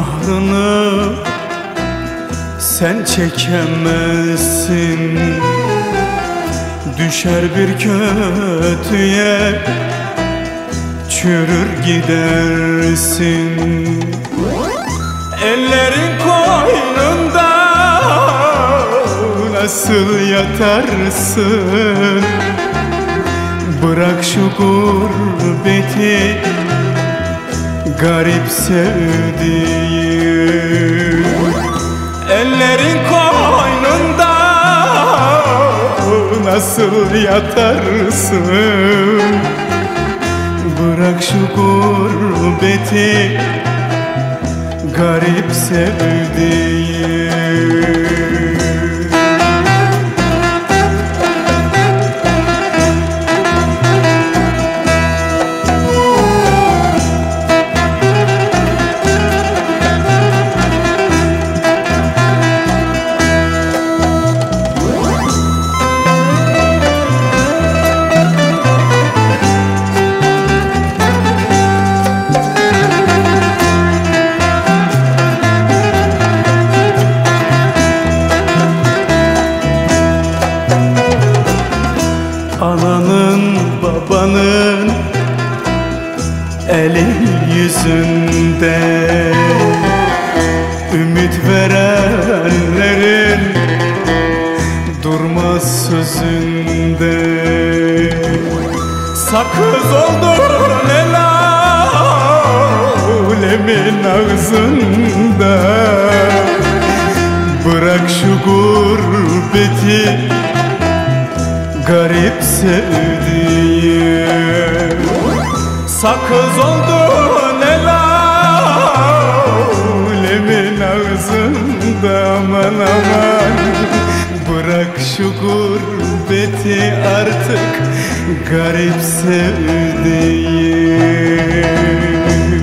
kahrını sen çekemezsin. Düşer bir kötüye çürür gidersin. Ellerin koynunda nasıl yatarsın? Bırak şu gurbeti, garip sevdiğim. Ellerin koynunda nasıl yatarsın? Bırak şu gurbeti, garip sevdiğim. Ananın babanın eli yüzünde, ümit verenlerin durmaz sözünde. Sakız oldun el alemin ağzında. Bırak şu gurbeti, garip sevdiğim. Sakız oldun el alemin ağzında. Aman aman, bırak şu gurbeti artık, garip sevdiğim.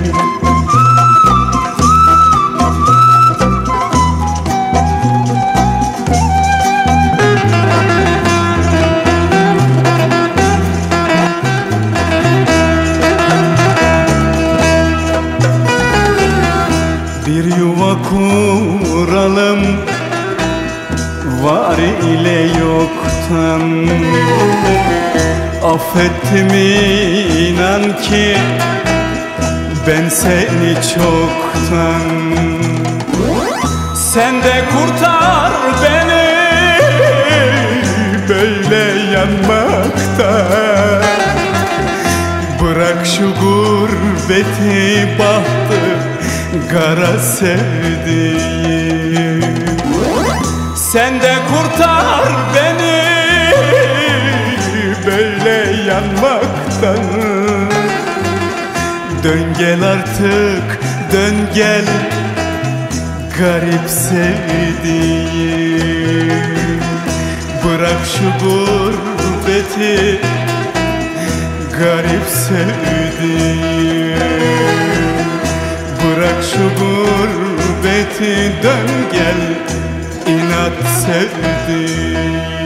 Bir yuva kuralım var ile yoktan. Affettim inan ki ben seni çoktan. Sen de kurtar beni böyle yanmaktan. Bırak şu gurbeti, bahtı kara sevdiğim. Sen de kurtar beni böyle yanmaktan. Dön gel artık, dön gel, garip sevdiğim. Bırak şu gurbeti, garip sevdiğim. Bırak şu gurbeti, dön gel, inat sevdiğim.